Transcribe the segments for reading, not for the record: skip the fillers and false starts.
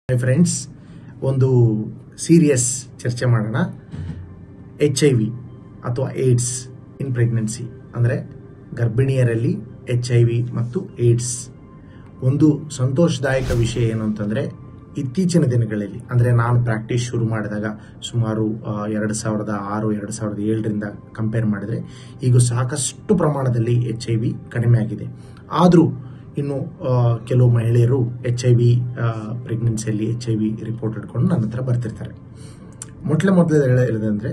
My friends, ಒಂದು serious ಚರ್ಚೆ ಮಾಡೋಣ. HIV ಅಥವಾ ಏಡ್ಸ್ ಇನ್ ಪ್ರೆಗ್ನೆನ್ಸಿ ಅಂದರೆ ಗರ್ಭಿಣಿಯರಲ್ಲಿ HIV ಮತ್ತು ಏಡ್ಸ್. ಒಂದು ಸಂತೋಷದಾಯಕ ವಿಷಯ ಏನು ಅಂತಂದರೆ, ಇತ್ತೀಚಿನ ದಿನಗಳಲ್ಲಿ ಅಂದರೆ ನಾನು ಪ್ರಾಕ್ಟೀಸ್ ಶುರು ಮಾಡಿದಾಗ ಸುಮಾರು 2006-2007ರಿಂದ ಕಂಪೇರ್ ಮಾಡಿದರೆ ಈಗ ಸಾಕಷ್ಟು ಪ್ರಮಾಣದಲ್ಲಿ HIV ಕಡಿಮೆ ಆಗಿದೆ. ಆದರೂ ಇನ್ನು ಕೆಲವು ಮಹಿಳೆಯರು HIV ಪ್ರೆಗ್ನೆನ್ಸಿಯಲ್ಲಿ HIV ರಿಪೋರ್ಟ್ ಇಟ್ಕೊಂಡು ನನ್ನ ಹತ್ರ ಬರ್ತಿರ್ತಾರೆ. ಮೊದಲು ಹೇಳೋದಂದರೆ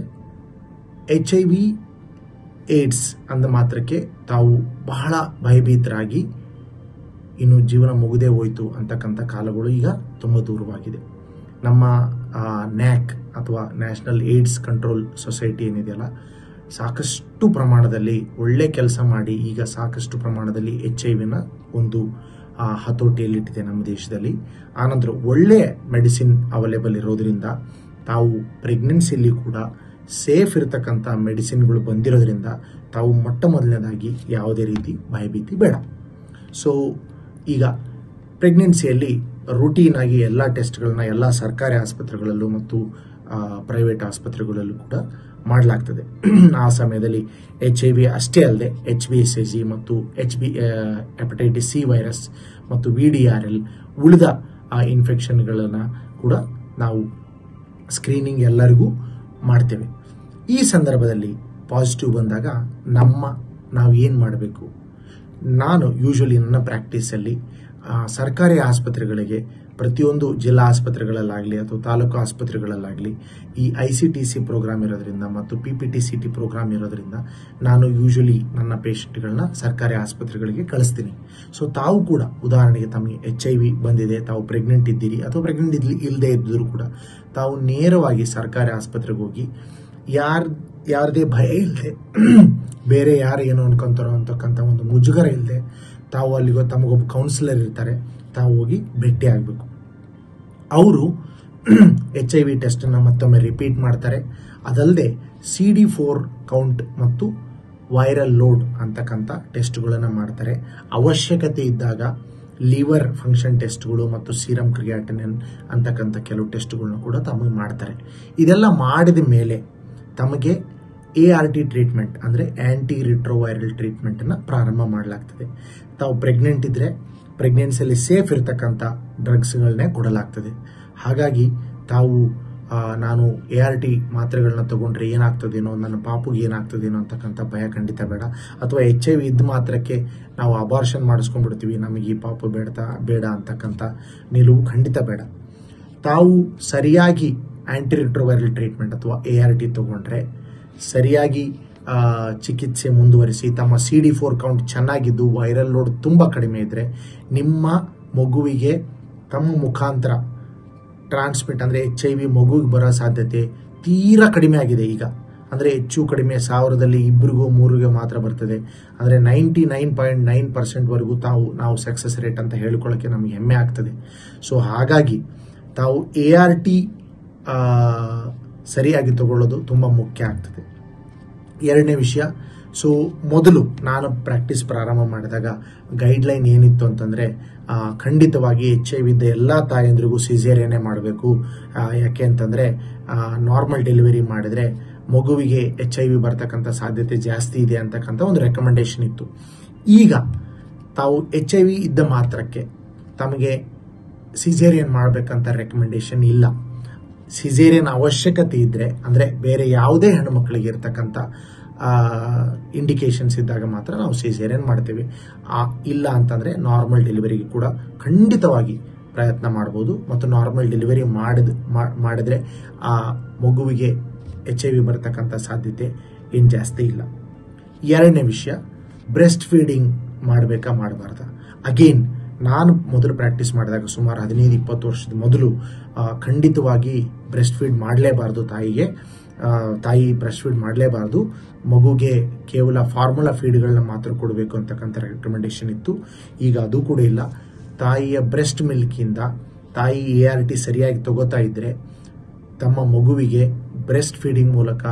HIV ಏಡ್ಸ್ ಅಂದ ಮಾತ್ರಕ್ಕೆ ತಾವು ಬಹಳ ಭಯಭೀತರಾಗಿ ಇನ್ನು ಜೀವನ ಮುಗಿದೇ ಹೋಯಿತು ಅಂತಕ್ಕಂಥ ಕಾಲಗಳು ಈಗ ತುಂಬ ದೂರವಾಗಿದೆ. ನಮ್ಮ ನ್ಯಾಕ್ ಅಥವಾ ನ್ಯಾಷನಲ್ ಏಡ್ಸ್ ಕಂಟ್ರೋಲ್ ಸೊಸೈಟಿ ಏನಿದೆಯಲ್ಲ, ಸಾಕಷ್ಟು ಪ್ರಮಾಣದಲ್ಲಿ ಒಳ್ಳೆ ಕೆಲಸ ಮಾಡಿ ಈಗ ಸಾಕಷ್ಟು ಪ್ರಮಾಣದಲ್ಲಿ HIV ಒಂದು ಹತೋಟಿಯಲ್ಲಿಟ್ಟಿದೆ ನಮ್ಮ ದೇಶದಲ್ಲಿ. ಆನಂತರ ಒಳ್ಳೆ ಮೆಡಿಸಿನ್ ಅವೈಲೇಬಲ್ ಇರೋದ್ರಿಂದ ತಾವು ಪ್ರೆಗ್ನೆನ್ಸಿಯಲ್ಲಿ ಕೂಡ ಸೇಫ್ ಇರತಕ್ಕಂಥ ಮೆಡಿಸಿನ್ಗಳು ಬಂದಿರೋದ್ರಿಂದ ತಾವು ಮೊದಲನೇದಾಗಿ ಯಾವುದೇ ರೀತಿ ಭಯಭೀತಿ ಬೇಡ. ಸೊ ಈಗ ಪ್ರೆಗ್ನೆನ್ಸಿಯಲ್ಲಿ ರೂಟೀನ್ ಆಗಿ ಎಲ್ಲ ಟೆಸ್ಟ್ಗಳನ್ನ ಎಲ್ಲ ಸರ್ಕಾರಿ ಆಸ್ಪತ್ರೆಗಳಲ್ಲೂ ಮತ್ತು ಪ್ರೈವೇಟ್ ಆಸ್ಪತ್ರೆಗಳಲ್ಲೂ ಕೂಡ ಮಾಡಲಾಗ್ತದೆ. ಆ ಸಮಯದಲ್ಲಿ HIV ಅಷ್ಟೇ ಅಲ್ಲದೆ HBsAg ಮತ್ತು ಹೆಪಟೈಟಿಸ್ C ವೈರಸ್ ಮತ್ತು VDRL ಉಳಿದ ಇನ್ಫೆಕ್ಷನ್ಗಳನ್ನು ಕೂಡ ನಾವು ಸ್ಕ್ರೀನಿಂಗ್ ಎಲ್ಲರಿಗೂ ಮಾಡ್ತೇವೆ. ಈ ಸಂದರ್ಭದಲ್ಲಿ ಪಾಸಿಟಿವ್ ಬಂದಾಗ ನಾವು ಏನು ಮಾಡಬೇಕು? ನಾನು ಯೂಶುವಲಿ ನನ್ನ ಪ್ರಾಕ್ಟೀಸಲ್ಲಿ ಸರ್ಕಾರಿ ಆಸ್ಪತ್ರೆಗಳಿಗೆ ಪ್ರತಿಯೊಂದು ಜಿಲ್ಲಾ ಆಸ್ಪತ್ರೆಗಳಲ್ಲಾಗಲಿ ಅಥವಾ ತಾಲೂಕು ಆಸ್ಪತ್ರೆಗಳಲ್ಲಾಗಲಿ ಈ ICTC ಪ್ರೋಗ್ರಾಮ್ ಇರೋದ್ರಿಂದ ಮತ್ತು PPTCT ಪ್ರೋಗ್ರಾಮ್ ಇರೋದ್ರಿಂದ ನಾನು ಯೂಶುವಲಿ ನನ್ನ ಪೇಷಂಟ್ಗಳನ್ನ ಸರ್ಕಾರಿ ಆಸ್ಪತ್ರೆಗಳಿಗೆ ಕಳಿಸ್ತೀನಿ. ಸೊ ತಾವು ಕೂಡ ಉದಾಹರಣೆಗೆ ತಮಗೆ HIV ಬಂದಿದೆ, ತಾವು ಪ್ರೆಗ್ನೆಂಟ್ ಇದ್ದೀರಿ ಅಥವಾ ಪ್ರೆಗ್ನೆಂಟ್ ಇಲ್ಲದೆ ಇದ್ದರೂ ಕೂಡ ತಾವು ನೇರವಾಗಿ ಸರ್ಕಾರಿ ಆಸ್ಪತ್ರೆಗೆ ಹೋಗಿ ಯಾರದೇ ಭಯ ಇಲ್ಲದೆ, ಬೇರೆ ಯಾರು ಏನೋ ಅನ್ಕೊಂತಾರೋ ಅಂತಕ್ಕಂಥ ಒಂದು ಮುಜುಗರ ಇಲ್ಲದೆ ತಾವು ಅಲ್ಲಿಗೋ ತಮಗೊಬ್ಬ ಕೌನ್ಸಿಲರ್ ಇರ್ತಾರೆ, ತಾವು ಹೋಗಿ ಭೇಟಿ ಆಗಬೇಕು. ಅವರು HIV ಟೆಸ್ಟನ್ನು ಮತ್ತೊಮ್ಮೆ ರಿಪೀಟ್ ಮಾಡ್ತಾರೆ. ಅದಲ್ಲದೆ CD4 ಕೌಂಟ್ ಮತ್ತು ವೈರಲ್ ಲೋಡ್ ಅಂತಕ್ಕಂಥ ಟೆಸ್ಟ್ಗಳನ್ನು ಮಾಡ್ತಾರೆ. ಅವಶ್ಯಕತೆ ಇದ್ದಾಗ ಲಿವರ್ ಫಂಕ್ಷನ್ ಟೆಸ್ಟ್ಗಳು ಮತ್ತು ಸೀರಮ್ ಕ್ರಿಯಾಟಿನಿನ್ ಅಂತಕ್ಕಂಥ ಕೆಲವು ಟೆಸ್ಟ್ಗಳನ್ನ ಕೂಡ ತಮಗೆ ಮಾಡ್ತಾರೆ. ಇದೆಲ್ಲ ಮಾಡಿದ ಮೇಲೆ ತಮಗೆ ART ಟ್ರೀಟ್ಮೆಂಟ್ ಅಂದರೆ ಆ್ಯಂಟಿ ರಿಟ್ರೋವೈರಲ್ ಟ್ರೀಟ್ಮೆಂಟನ್ನು ಪ್ರಾರಂಭ ಮಾಡಲಾಗ್ತದೆ. ತಾವು ಪ್ರೆಗ್ನೆಂಟ್ ಇದ್ದರೆ ಪ್ರೆಗ್ನೆನ್ಸಿಯಲ್ಲಿ ಸೇಫ್ ಇರತಕ್ಕಂಥ ಡ್ರಗ್ಸ್ಗಳನ್ನೇ ಕೊಡಲಾಗ್ತದೆ. ಹಾಗಾಗಿ ತಾವು ನಾನು ART ಮಾತ್ರೆಗಳನ್ನ ತಗೊಂಡ್ರೆ ಏನಾಗ್ತದೇನೋ, ನನ್ನ ಪಾಪುಗೆ ಏನಾಗ್ತದೇನೋ ಅಂತಕ್ಕಂಥ ಭಯ ಖಂಡಿತ ಬೇಡ. ಅಥವಾ HIV ಇದ್ದ ಮಾತ್ರಕ್ಕೆ ನಾವು ಅಬಾರ್ಷನ್ ಮಾಡಿಸ್ಕೊಂಡ್ಬಿಡ್ತೀವಿ, ನಮಗೆ ಈ ಪಾಪು ಬೇಡ ಅಂತಕ್ಕಂಥ ನಿಲುವು ಖಂಡಿತ ಬೇಡ. ತಾವು ಸರಿಯಾಗಿ ಆ್ಯಂಟಿ ರಿಟ್ರೋವೈರಲ್ ಟ್ರೀಟ್ಮೆಂಟ್ ಅಥವಾ ART ತಗೊಂಡ್ರೆ, ಸರಿಯಾಗಿ ಚಿಕಿತ್ಸೆ ಮುಂದುವರಿಸಿ ತಮ್ಮ CD4 ಕೌಂಟ್ ಚೆನ್ನಾಗಿದ್ದು ವೈರಲ್ ಲೋಡ್ ತುಂಬ ಕಡಿಮೆ ಇದ್ದರೆ ನಿಮ್ಮ ಮಗುವಿಗೆ ತಮ್ಮ ಮುಖಾಂತರ ಟ್ರಾನ್ಸ್ಮಿಟ್ ಅಂದರೆ HIV ಮಗುವಿಗೆ ಬರೋ ಸಾಧ್ಯತೆ ತೀರಾ ಕಡಿಮೆ ಆಗಿದೆ. ಈಗ ಅಂದರೆ ಹೆಚ್ಚು ಕಡಿಮೆ 1000ರಲ್ಲಿ 2-3 ಮಾತ್ರ ಬರ್ತದೆ. ಅಂದರೆ 99.9% ನಾವು ಸಕ್ಸಸ್ ರೇಟ್ ಅಂತ ಹೇಳ್ಕೊಳ್ಳೋಕ್ಕೆ ನಮಗೆ ಹೆಮ್ಮೆ ಆಗ್ತದೆ. ಸೊ ಹಾಗಾಗಿ ತಾವು ART ಸರಿಯಾಗಿ ತಗೊಳ್ಳೋದು ತುಂಬ ಮುಖ್ಯ ಆಗ್ತದೆ. ಎರಡನೇ ವಿಷಯ, ಸೊ ಮೊದಲು ನಾನು ಪ್ರಾಕ್ಟೀಸ್ ಪ್ರಾರಂಭ ಮಾಡಿದಾಗ ಗೈಡ್ಲೈನ್ ಏನಿತ್ತು ಅಂತಂದರೆ, ಖಂಡಿತವಾಗಿ HIV ಇದ್ದ ಎಲ್ಲ ತಾಯಂದ್ರಿಗೂ ಸಿಸೇರಿಯನ್ನೇ ಮಾಡಬೇಕು. ಯಾಕೆ ಅಂತಂದರೆ ನಾರ್ಮಲ್ ಡೆಲಿವರಿ ಮಾಡಿದರೆ ಮಗುವಿಗೆ HIV ಬರ್ತಕ್ಕಂಥ ಸಾಧ್ಯತೆ ಜಾಸ್ತಿ ಇದೆ ಅಂತಕ್ಕಂಥ ಒಂದು ರೆಕಮೆಂಡೇಶನ್ ಇತ್ತು. ಈಗ ತಾವು HIV ಇದ್ದ ಮಾತ್ರಕ್ಕೆ ತಮಗೆ ಸಿಸೇರಿಯನ್ ಮಾಡಬೇಕಂತ ರೆಕಮೆಂಡೇಶನ್ ಇಲ್ಲ. ಸಿಸೇರಿಯನ್ ಅವಶ್ಯಕತೆ ಇದ್ದರೆ ಅಂದರೆ ಬೇರೆ ಯಾವುದೇ ಹೆಣ್ಣು ಮಕ್ಕಳಿಗೆ ಇರ್ತಕ್ಕಂಥ ಇಂಡಿಕೇಶನ್ಸ್ ಇದ್ದಾಗ ಮಾತ್ರ ನಾವು ಸಿಸೇರಿಯನ್ ಮಾಡ್ತೇವೆ. ಇಲ್ಲ ಅಂತಂದರೆ ನಾರ್ಮಲ್ ಡೆಲಿವರಿಗೆ ಕೂಡ ಖಂಡಿತವಾಗಿ ಪ್ರಯತ್ನ ಮಾಡ್ಬೋದು. ಮತ್ತು ನಾರ್ಮಲ್ ಡೆಲಿವರಿ ಮಾಡಿದ್ರೆ ಆ ಮಗುವಿಗೆ HIV ಬರ್ತಕ್ಕಂಥ ಸಾಧ್ಯತೆ ಏನು ಜಾಸ್ತಿ ಇಲ್ಲ. ಎರಡನೇ ವಿಷಯ, ಬ್ರೆಸ್ಟ್ ಫೀಡಿಂಗ್ ಮಾಡಬೇಕಾ ಮಾಡಬಾರ್ದ? ಅಗೇನ್ ನಾನು ಮೊದಲು ಪ್ರಾಕ್ಟೀಸ್ ಮಾಡಿದಾಗ ಸುಮಾರು 15-20 ವರ್ಷದ ಮೊದಲು ಖಂಡಿತವಾಗಿ ಬ್ರೆಸ್ಟ್ ಫೀಡ್ ಮಾಡಲೇಬಾರ್ದು. ತಾಯಿ ಬ್ರೆಸ್ಟ್ ಫೀಡ್ ಮಾಡಲೇಬಾರ್ದು. ಮಗುಗೆ ಕೇವಲ ಫಾರ್ಮುಲಾ ಫೀಡ್ಗಳನ್ನ ಮಾತ್ರ ಕೊಡಬೇಕು ಅಂತಕ್ಕಂಥ ರೆಕಮೆಂಡೇಶನ್ ಇತ್ತು. ಈಗ ಅದು ಕೂಡ ಇಲ್ಲ. ತಾಯಿಯ ಬ್ರೆಸ್ಟ್ ಮಿಲ್ಕಿಂದ ತಾಯಿ ART ಸರಿಯಾಗಿ ತಗೋತಾ ಇದ್ದರೆ ತಮ್ಮ ಮಗುವಿಗೆ ಬ್ರೆಸ್ಟ್ ಫೀಡಿಂಗ್ ಮೂಲಕ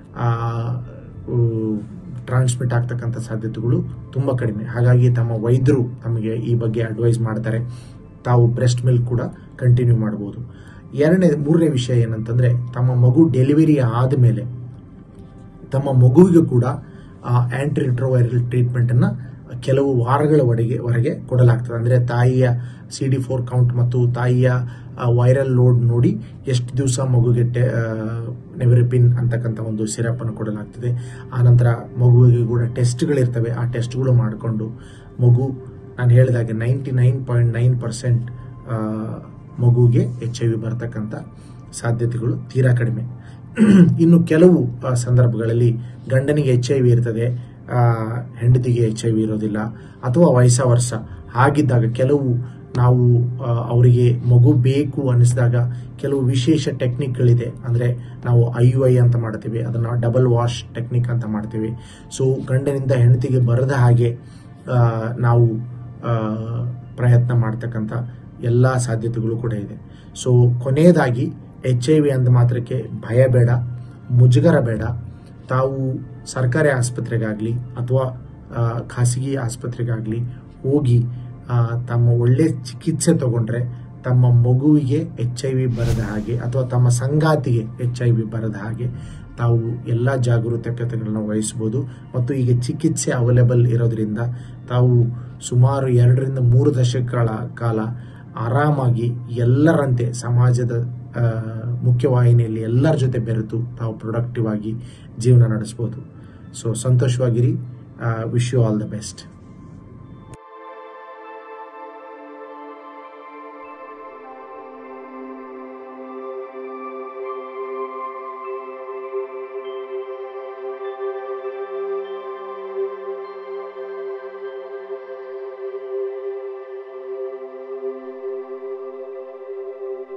ಟ್ರಾನ್ಸ್ಮಿಟ್ ಆಗ್ತಕ್ಕಂಥ ಸಾಧ್ಯತೆಗಳು ತುಂಬ ಕಡಿಮೆ. ಹಾಗಾಗಿ ತಮ್ಮ ವೈದ್ಯರು ತಮಗೆ ಈ ಬಗ್ಗೆ ಅಡ್ವೈಸ್ ಮಾಡ್ತಾರೆ. ತಾವು ಬ್ರೆಸ್ಟ್ ಮಿಲ್ಕ್ ಕೂಡ ಕಂಟಿನ್ಯೂ ಮಾಡ್ಬೋದು. ಮೂರನೇ ವಿಷಯ ಏನಂತಂದರೆ, ತಮ್ಮ ಮಗು ಡೆಲಿವರಿ ಆದಮೇಲೆ ತಮ್ಮ ಮಗುವಿಗೂ ಕೂಡ ಆ್ಯಂಟಿ ರಿಟ್ರೋವೈರಲ್ ಟ್ರೀಟ್ಮೆಂಟನ್ನು ಕೆಲವು ವಾರಗಳವರೆಗೆ ಕೊಡಲಾಗ್ತದೆ. ಅಂದರೆ ತಾಯಿಯ CD4 ಕೌಂಟ್ ಮತ್ತು ತಾಯಿಯ ವೈರಲ್ ಲೋಡ್ ನೋಡಿ ಎಷ್ಟು ದಿವಸ ಮಗುಗೆ ನೆವಿರಪಿನ್ ಅಂತಕ್ಕಂಥ ಒಂದು ಸಿರಪನ್ನು ಕೊಡಲಾಗ್ತದೆ. ಆನಂತರ ಮಗುವಿಗೆ ಕೂಡ ಟೆಸ್ಟ್ಗಳಿರ್ತವೆ. ಆ ಟೆಸ್ಟ್ಗಳು ಮಾಡಿಕೊಂಡು ಮಗು, ನಾನು ಹೇಳಿದಾಗೆ 99.9% ಮಗುವಿಗೆ HIV ಬರ್ತಕ್ಕಂಥ ಸಾಧ್ಯತೆಗಳು ತೀರಾ ಕಡಿಮೆ. ಇನ್ನು ಕೆಲವು ಸಂದರ್ಭಗಳಲ್ಲಿ ಗಂಡನಿಗೆ HIV ಇರ್ತದೆ, ಹೆಂಡತಿಗೆ HIV ಇರೋದಿಲ್ಲ, ಅಥವಾ ವಯಸ್ಸ ವರ್ಷ. ಹಾಗಿದ್ದಾಗ ಕೆಲವು ನಾವು ಅವರಿಗೆ ಮಗು ಬೇಕು ಅನ್ನಿಸಿದಾಗ ಕೆಲವು ವಿಶೇಷ ಟೆಕ್ನಿಕ್ಗಳಿದೆ. ಅಂದರೆ ನಾವು IUI ಅಂತ ಮಾಡ್ತೀವಿ, ಅದನ್ನು ಡಬಲ್ ವಾಶ್ ಟೆಕ್ನಿಕ್ ಅಂತ ಮಾಡ್ತೀವಿ. ಸೊ ಗಂಡನಿಂದ ಹೆಂಡತಿಗೆ ಬರದ ಹಾಗೆ ನಾವು ಪ್ರಯತ್ನ ಮಾಡ್ತಕ್ಕಂಥ ಎಲ್ಲ ಸಾಧ್ಯತೆಗಳು ಕೂಡ ಇದೆ. ಸೊ ಕೊನೆಯದಾಗಿ HIV ಅಂದ ಮಾತ್ರಕ್ಕೆ ಭಯ ಬೇಡ, ಮುಜುಗರ ಬೇಡ. ತಾವು ಸರ್ಕಾರಿ ಆಸ್ಪತ್ರೆಗಾಗಲಿ ಅಥವಾ ಖಾಸಗಿ ಆಸ್ಪತ್ರೆಗಾಗಲಿ ಹೋಗಿ ತಮ್ಮ ಒಳ್ಳೆ ಚಿಕಿತ್ಸೆ ತಗೊಂಡ್ರೆ ತಮ್ಮ ಮಗುವಿಗೆ HIV ಬರದ ಹಾಗೆ ಅಥವಾ ತಮ್ಮ ಸಂಗಾತಿಗೆ HIV ಬರದ ಹಾಗೆ ತಾವು ಎಲ್ಲ ಜಾಗರೂಕತೆಗಳನ್ನು ವಹಿಸ್ಬೋದು. ಮತ್ತು ಈಗ ಚಿಕಿತ್ಸೆ ಅವೈಲೇಬಲ್ ಇರೋದ್ರಿಂದ ತಾವು ಸುಮಾರು 2 ರಿಂದ 3 ದಶಕಗಳ ಕಾಲ ಆರಾಮಾಗಿ ಎಲ್ಲರಂತೆ ಸಮಾಜದ ಮುಖ್ಯವಾಹಿನಿಯಲ್ಲಿ ಎಲ್ಲರ ಜೊತೆ ಬೆರೆತು ತಾವು ಪ್ರೊಡಕ್ಟಿವ್ ಆಗಿ ಜೀವನ ನಡೆಸ್ಬೋದು. ಸೊ ಸಂತೋಷವಾಗಿರಿ. Wish you all the best.